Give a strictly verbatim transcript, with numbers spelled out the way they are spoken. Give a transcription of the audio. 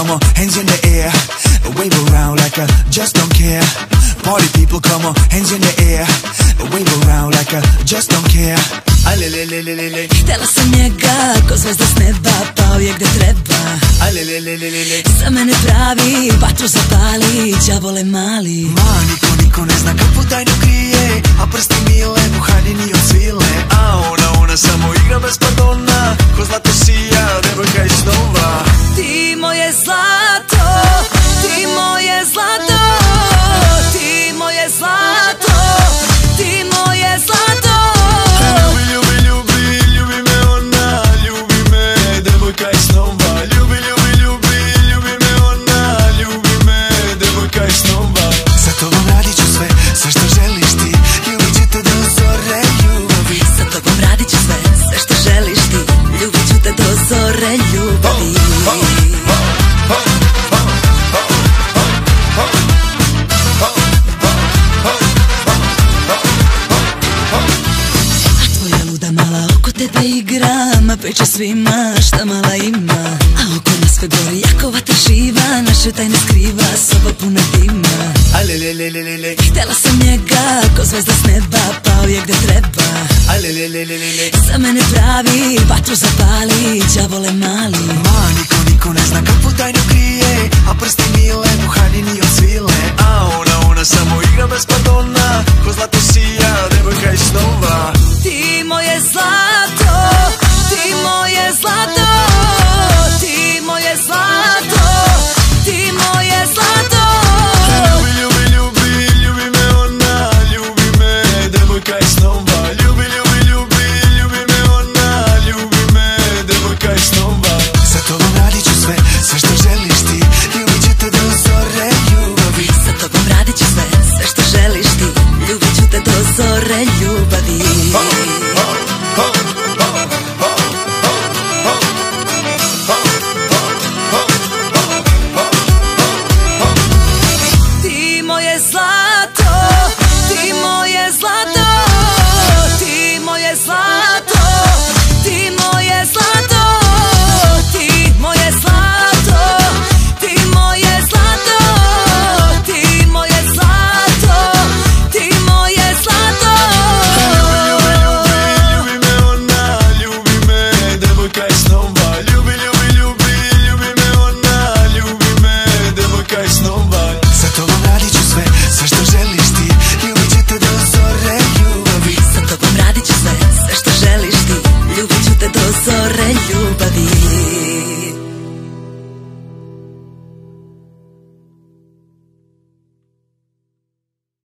come on, hands in the air, wave around like I just don't care. Party people, come on, hands in the air, wave around like I just don't care. Ale le le le le le. Htjela sam njega, ko zvezda s neba, pao je gde treba. Ale le le le le le. Za mene pravi, vatru zapali, đavole mali. Ma, niko, niko ne zna kakvu tajnu krije, a prsti mile, buhaljeni od svile. A ona, ona samo igra bez pardona, ko zlato sija, devojka iz snova. Ti moje zlato, ti moje zlato, ti moje zlato, ti moje zlato. Ljubi, ljubi, ljubi, ljubi me ona, ljubi me, devojka iz snova. Ljubi, ljubi, ljubi, ljubi me ona, ljubi me, devojka iz snova. Za tobom radit ću sve, sve što želiš ti, ljubit ću te do zore ljubavi. Sa tobom radit ću sve, sve što želiš ti, ljubit ću te do zore ljubavi. Tebe igram, a peče svima šta mala ima. A oko nas sve gori, jako vatra živa, naše tajne skriva, soba puna dima. Ale le le le le le. Htjela sam njega, ko zvezda s neba, pao je gde treba. Ale le le le le le. Za mene pravi, vatru zapali, đavole mali. Ma, niko, niko ne zna kakvu tajnu krije, a prsti mile, buhaljeni od svile. A ona, ona samo igra bez pardona, ko zlato sija, devojka iz snova. Ti moje zlato, ti moje zlato, ti moje zlato, ti moje zlato. Ljubi, ljubi, ljubi, ljubi me ona, ljubi me, devojka iz snova. Ljubi, ljubi, ljubi, ljubi me ona, ljubi me, devojka iz snova. Za tobom radit ću sve, sve što želiš ti, ljubit ću te do zore ljubavi. Sa tobom radit ću sve, sve što želiš ti, ljubit ću te do zore ljubavi. Ho, ho, ho.